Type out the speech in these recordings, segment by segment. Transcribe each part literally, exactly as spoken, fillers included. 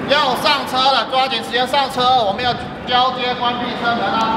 要上车了，抓紧时间上车，我们要交接关闭车门啦。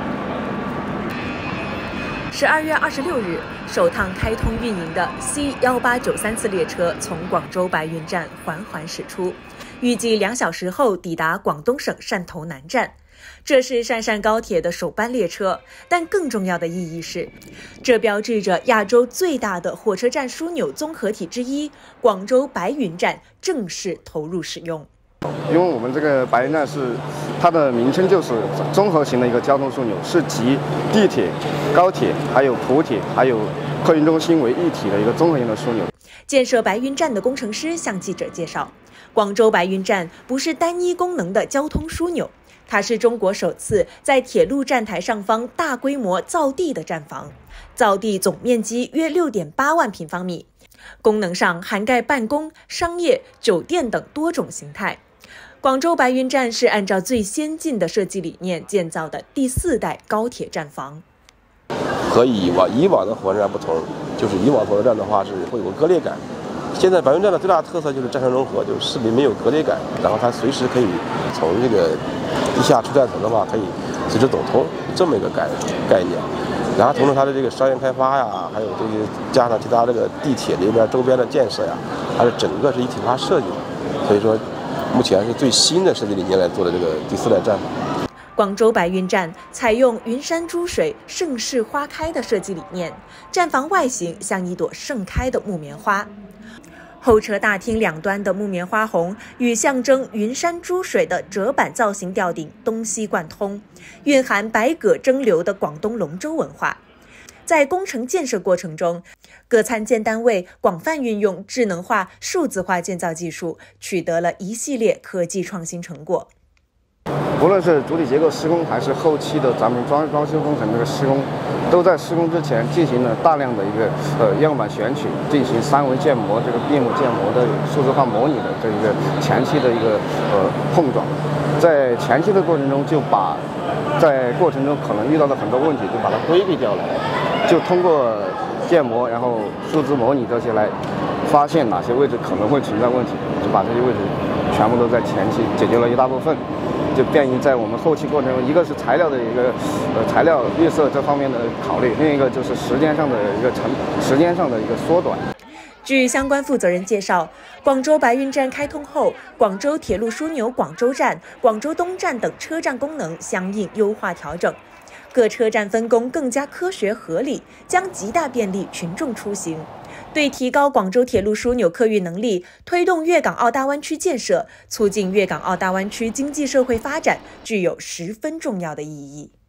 十二月二十六日，首趟开通运营的 C 一八九三次列车从广州白云站缓缓驶出，预计两小时后抵达广东省汕头南站。这是汕汕高铁的首班列车，但更重要的意义是，这标志着亚洲最大的火车站枢纽综合体之一——广州白云站正式投入使用。 因为我们这个白云站是它的名称就是综合型的一个交通枢纽，是集地铁、高铁、还有普铁、还有客运中心为一体的一个综合型的枢纽。 建设白云站的工程师向记者介绍，广州白云站不是单一功能的交通枢纽，它是中国首次在铁路站台上方大规模造地的站房，造地总面积约 六点八万平方米，功能上涵盖办公、商业、酒店等多种形态。广州白云站是按照最先进的设计理念建造的第四代高铁站房。 和以往以往的火车站不同，就是以往火车站的话是会有个割裂感，现在白云站的最大特色就是站身融合，就是市民没有隔离感，然后它随时可以从这个地下出站层的话可以随时走通，这么一个概概念。然后同时它的这个商业开发呀，还有这些加上其他这个地铁这边周边的建设呀，它是整个是一体化设计的，所以说目前是最新的设计理念来做的这个第四代站房。 广州白云站采用云山珠水盛世花开的设计理念，站房外形像一朵盛开的木棉花。候车大厅两端的木棉花红与象征云山珠水的折板造型吊顶东西贯通，蕴含百舸争流的广东龙舟文化。在工程建设过程中，各参建单位广泛运用智能化、数字化建造技术，取得了一系列科技创新成果。 无论是主体结构施工，还是后期的咱们装装修工程这个施工，都在施工之前进行了大量的一个呃样板选取，进行三维建模、这个闭幕建模的数字化模拟的这一个前期的一个呃碰撞，在前期的过程中就把在过程中可能遇到的很多问题就把它规避掉了，就通过建模，然后数字模拟这些来发现哪些位置可能会存在问题，就把这些位置全部都在前期解决了一大部分。就便于在我们后期过程中，一个是材料的一个呃材料绿色这方面的考虑，另一个就是时间上的一个成时间上的一个缩短。 据相关负责人介绍，广州白云站开通后，广州铁路枢纽广州站、广州东站等车站功能相应优化调整，各车站分工更加科学合理，将极大便利群众出行。对提高广州铁路枢纽客运能力，推动粤港澳大湾区建设，促进粤港澳大湾区经济社会发展，具有十分重要的意义。